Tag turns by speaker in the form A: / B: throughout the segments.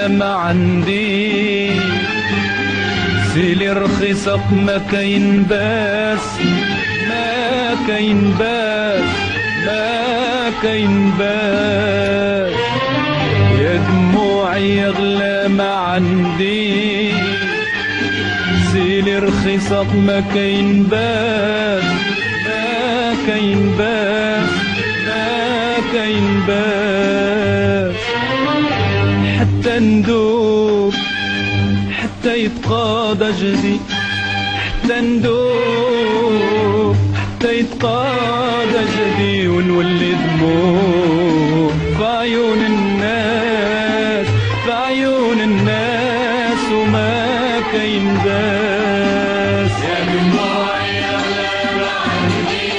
A: ما عندي، سيلي رخيصة ما كاين باس، ما كاين باس، ما كاين باس. يا دموعي اغلى ما عندي، سيلي رخيصة ما كاين باس، ما كاين باس، ما كاين باس. حتى ندوب حتى يتقاضى جهدي، حتى ندوب حتى يتقاضى جهدي، ونولي دموع في عيون الناس، في عيون الناس، وما كاين باس.
B: يا دموعي اغلى ما عندي،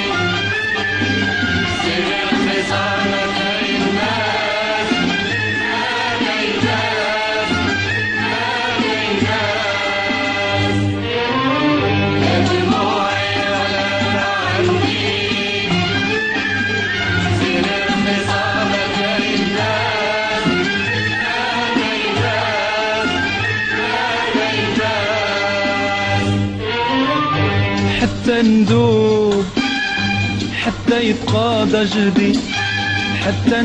B: سيري رخيصة ما كاين باس، ما كاين باس، ما كاين باس. يا دموعي اغلى ما عندي، سيري رخيصة ما كاين باس، ما كاين باس، ما كاين باس.
A: حتى ندوب حتى يتقاضى جهدي، حتى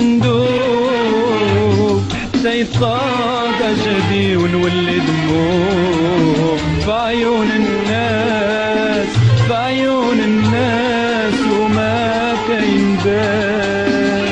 A: ندوب حتى يتقاضى جهدي، ونولي دموع في عيون الناس، في عيون الناس، وما كاين باس.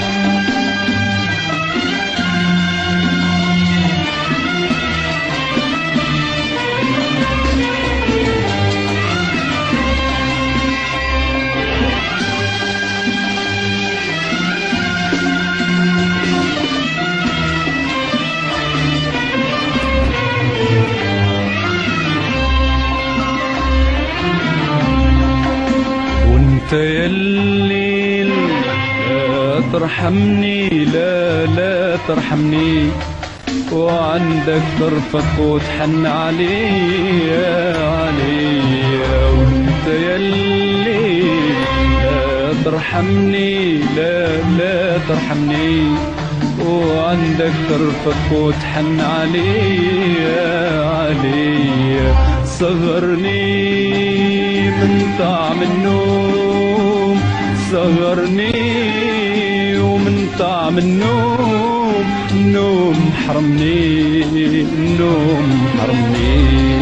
A: وانت ياللي لا ترحمني، لا لا ترحمني، وعندك طرفك وتحن عليا عليا. وانت ياللي لا ترحمني، لا لا ترحمني، وعندك طرفك وتحن عليا عليا. صغرني من طعم النوم، صغرني ومن طعم النوم، النوم حرمني، النوم حرمني.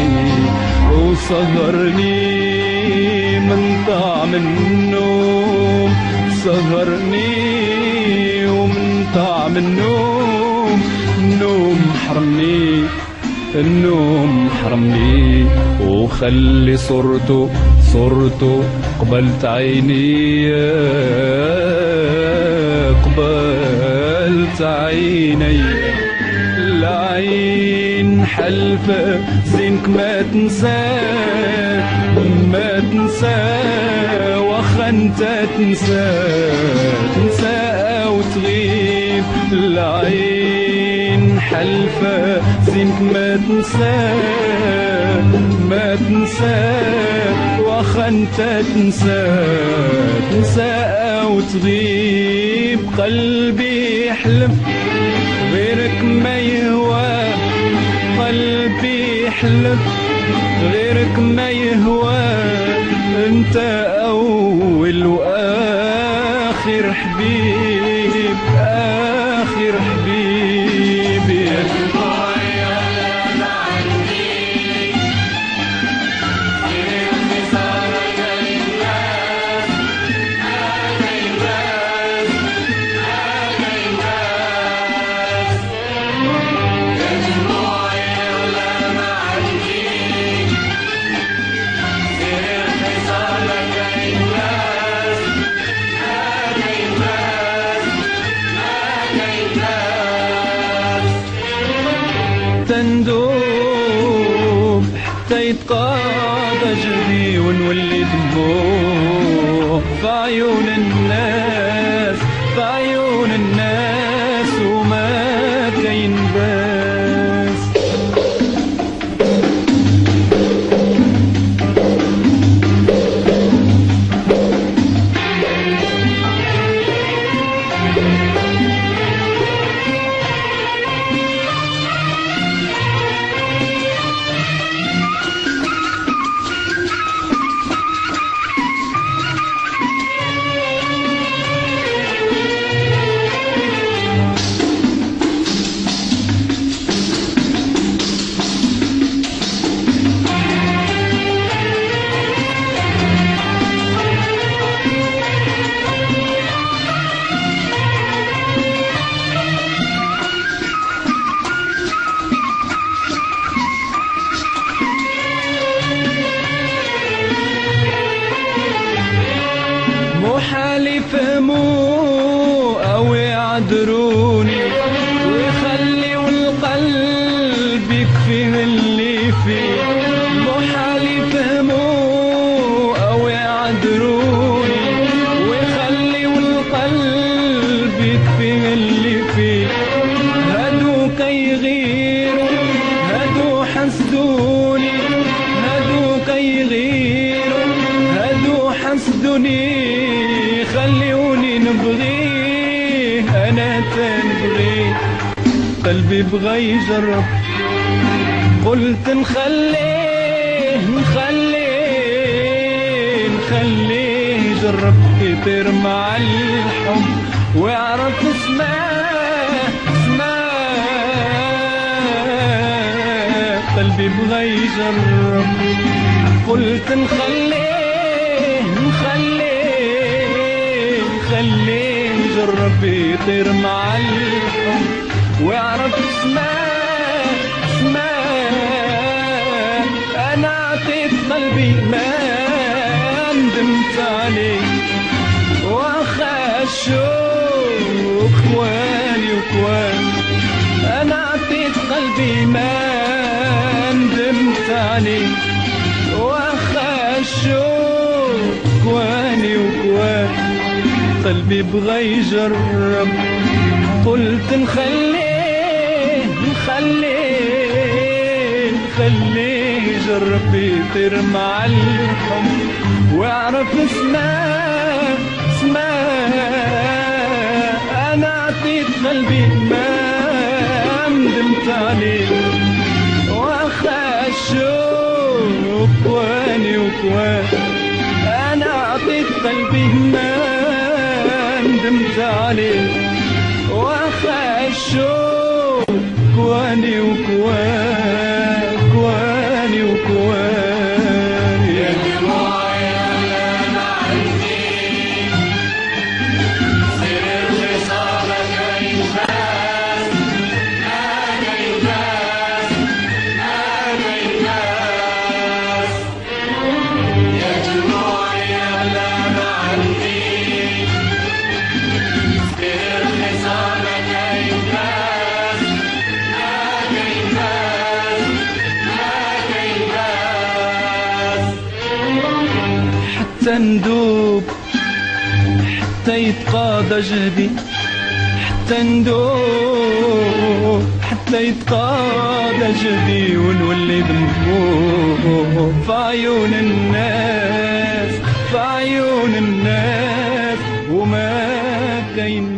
A: وصغرني من طعم النوم، صغرني ومن طعم النوم، النوم حرمني، النوم حرمني. وخلي صورته صورته قبلت عيني، قبلت عيني. العين حلفة زينك ما تنسى، ما تنسى، واخا انت تنسى، تنسى او تغيب. العين حلفة زينك ما تنسى، ما تنسى، واخا انت تنسى، تنسى او تغيب. قلبي يحلف غيرك ما يهوى، قلبي يحلف غيرك ما يهوى. انت اول واخر حبيب، اخر حبيب. يا
B: دموعي اغلى ما عندي، سيري رخيصة ما كاين باس، ما كاين باس، ما كاين باس. يا دموعي اغلى ما عندي، سيري رخيصة ما كاين باس، ما كاين باس، ما كاين باس.
A: تندوب حتى يتقاضى جهدي، ونولي دموع في عيون الناس، في عيون الناس، وما كاين باس. يفهموا أو يعذروني، ويخليوا القلب يكفي اللي فيه. محال يفهموا أو يعذروني، ويخليوا القلب يكفي اللي فيه. هادوك يغيروا، هادو حسدوني، هادوك يغيروا، هادو حسدوني. خليوني نبغيه، أنا تنبغيه. قلبي بغى يجرب، قلت نخليه نخليه نخليه يجرب، يطير مع الحب ويعرف اسمه اسمه. قلبي بغى يجرب، قلت نخليه نخليه نخليه يجرب، يطير مع الحب ويعرف اسمه اسمه. أنا عطيت قلبي ما ندمت عليه، واخا الشوق خوالي وكوان. أنا عطيت قلبي ما ندمت عليه، واخا الشوق كواني وكوان. قلبي بغى يجرب، قلت نخليه نخليه نخليه يجرب، يطير مع الحب ويعرف اسمه اسمه. أنا عطيت قلبي ما ندمت عليه، واخا الشوق كواني وكوان. أنا عطيت قلبي ما ندمت عليه، واخا الشوق كواني وكوان كواني وكوان.
B: يا دموعي أنا ما عندي سر خصامك ينفاس، أنا ينفاس أنا ينفاس. يا دموعي أنا ما عندي سر خصامك ينفاس، أنا ينفاس أنا ينفاس.
A: حتى ندوب، حتى يتقاضى جهدي، حتى ندوب، حتى يتقاضى جهدي، ونولي ذنبوب في عيون الناس، في عيون الناس. وما كاين